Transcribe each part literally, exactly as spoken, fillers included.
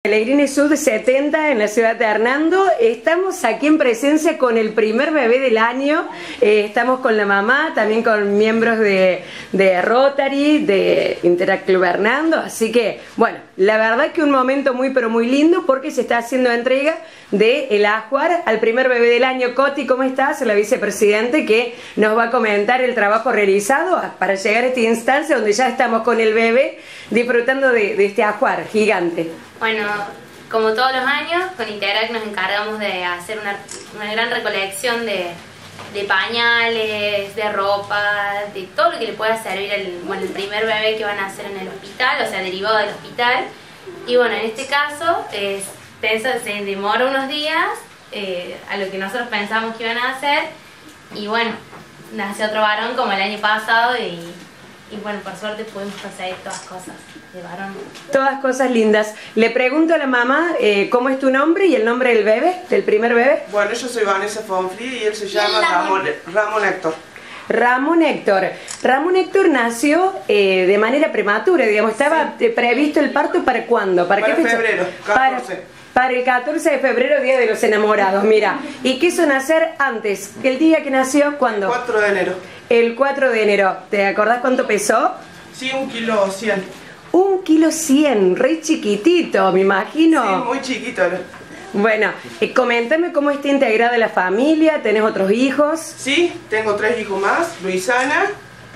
Pellegrini Sud setenta en la ciudad de Hernando. Estamos aquí en presencia con el primer bebé del año. Eh, estamos con la mamá, también con miembros de, de Rotary, de Interact Club Hernando. Así que, bueno, la verdad que un momento muy pero muy lindo porque se está haciendo entrega de el ajuar al primer bebé del año. Coti, ¿cómo estás? La vicepresidente que nos va a comentar el trabajo realizado para llegar a esta instancia donde ya estamos con el bebé disfrutando de, de este ajuar gigante. Bueno, como todos los años, con Interact nos encargamos de hacer una, una gran recolección de, de pañales, de ropa, de todo lo que le pueda servir al bueno, el primer bebé que van a hacer en el hospital, o sea, derivado del hospital. Y bueno, en este caso, eh, se demora unos días eh, a lo que nosotros pensamos que iban a hacer. Y bueno, nació otro varón como el año pasado y, y bueno, por suerte pudimos conseguir todas cosas de varón. Todas cosas lindas. Le pregunto a la mamá, eh, ¿cómo es tu nombre y el nombre del bebé, del primer bebé? Bueno, yo soy Vanessa Fonfli y él se llama Ramón, Ramón Héctor. Ramón Héctor. Ramón Héctor nació eh, de manera prematura, digamos, estaba sí. previsto el parto ¿para cuándo? ¿Para, para qué fecha? febrero, catorce. Para, para el catorce de febrero, Día de los Enamorados, mira. Y quiso nacer antes, el día que nació, ¿cuándo? cuatro de enero. El cuatro de enero. ¿Te acordás cuánto pesó? Sí, un kilo cien. Un kilo cien, re chiquitito, me imagino. Sí, muy chiquito. Bueno, eh, coméntame cómo está integrada la familia, ¿tenés otros hijos? Sí, tengo tres hijos más, Luisana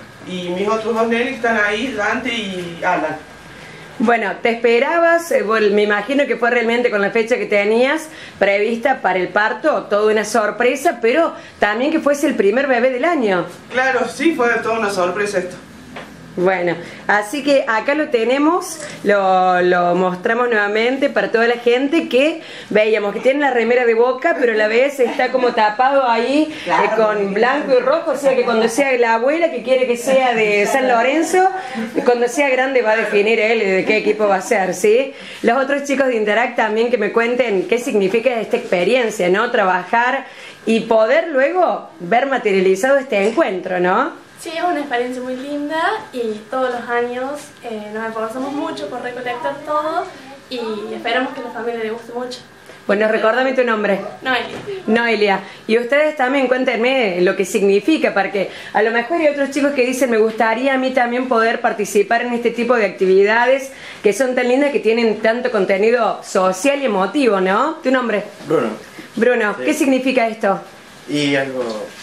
y mis otros dos nenes están ahí, Dante y Alan. Bueno, ¿te esperabas? Eh, bueno, me imagino que fue realmente con la fecha que tenías prevista para el parto, toda una sorpresa, pero también que fuese el primer bebé del año. Claro, sí, fue toda una sorpresa esto. Bueno, así que acá lo tenemos, lo, lo mostramos nuevamente para toda la gente que veíamos que tiene la remera de Boca, pero a la vez está como tapado ahí claro, eh, con blanco y rojo, o sea que cuando sea la abuela que quiere que sea de San Lorenzo, cuando sea grande va a definir él de qué equipo va a ser, ¿sí? Los otros chicos de Interact también que me cuenten qué significa esta experiencia, ¿no? Trabajar y poder luego ver materializado este encuentro, ¿no? Sí, es una experiencia muy linda y todos los años eh, nos esforzamos mucho por recolectar todo y esperamos que a la familia le guste mucho. Bueno, recuérdame tu nombre. Noelia. Noelia. Y ustedes también cuéntenme lo que significa, porque a lo mejor hay otros chicos que dicen, me gustaría a mí también poder participar en este tipo de actividades que son tan lindas, que tienen tanto contenido social y emotivo, ¿no? ¿Tu nombre? Bruno. Bruno, sí. ¿Qué significa esto? Y algo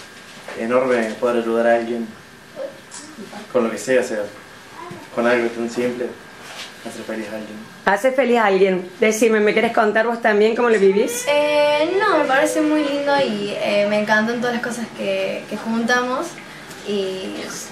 enorme, poder ayudar a alguien con lo que sea, o sea, con algo tan simple, hacer feliz a alguien. Hacer feliz a alguien. Decime, ¿me querés contar vos también cómo lo vivís? Eh, no, me parece muy lindo y eh, me encantan todas las cosas que, que juntamos y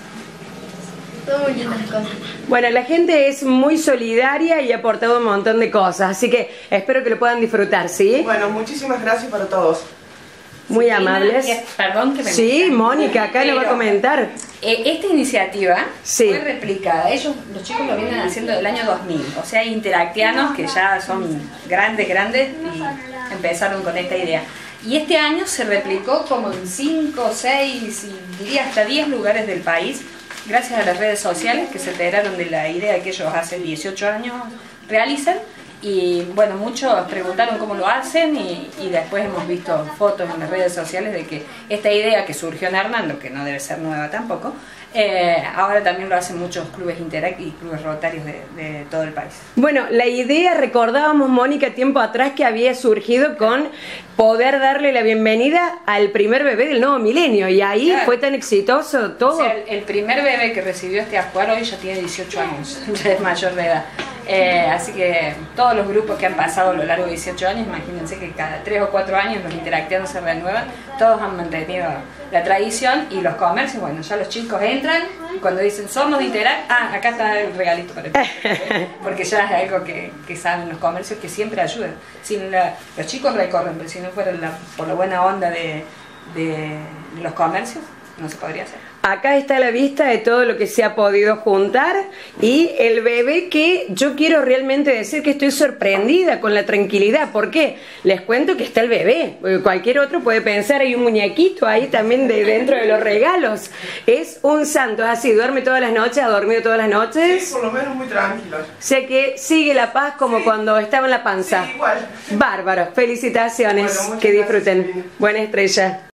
son muy lindas las cosas. Bueno, la gente es muy solidaria y ha aportado un montón de cosas, así que espero que lo puedan disfrutar, ¿sí? Bueno, muchísimas gracias para todos. Muy sí, amables. Una, perdón que me Sí, Mónica, acá lo va a comentar. Eh, esta iniciativa sí. fue replicada. Ellos, los chicos lo vienen haciendo del año dos mil. O sea, hay interactianos que ya son grandes, grandes y empezaron con esta idea. Y este año se replicó como en cinco, seis, y diría hasta diez lugares del país, gracias a las redes sociales que se enteraron de la idea que ellos hace dieciocho años realizan. Y bueno, muchos preguntaron cómo lo hacen y, y después hemos visto fotos en las redes sociales de que esta idea que surgió en Hernando, que no debe ser nueva tampoco, eh, ahora también lo hacen muchos clubes Interact y clubes rotarios de, de todo el país. Bueno, la idea, recordábamos, Mónica, tiempo atrás que había surgido con poder darle la bienvenida al primer bebé del nuevo milenio y ahí claro. Fue tan exitoso todo. O sea, el, el primer bebé que recibió este ajuar hoy ya tiene dieciocho años, ya es mayor de edad. Eh, así que todos los grupos que han pasado a lo largo de dieciocho años, imagínense que cada tres o cuatro años los interactianos se renuevan, todos han mantenido la tradición y los comercios, bueno, ya los chicos entran y cuando dicen somos de Interact, ah, acá está el regalito para el porque ya es algo que, que saben los comercios que siempre ayudan. Sin la, los chicos recorren, pero si no fuera la, por la buena onda de, de los comercios, no se podría hacer. Acá está la vista de todo lo que se ha podido juntar y el bebé que yo quiero realmente decir que estoy sorprendida con la tranquilidad. ¿Por qué? Les cuento que está el bebé. Cualquier otro puede pensar, hay un muñequito ahí también de dentro de los regalos. Es un santo, es así, duerme todas las noches, ha dormido todas las noches. Sí, por lo menos muy tranquilo. O sea que sigue la paz como sí. Cuando estaba en la panza. Sí, igual. Bárbaro, felicitaciones, Bueno, que disfruten. Gracias. Buena estrella.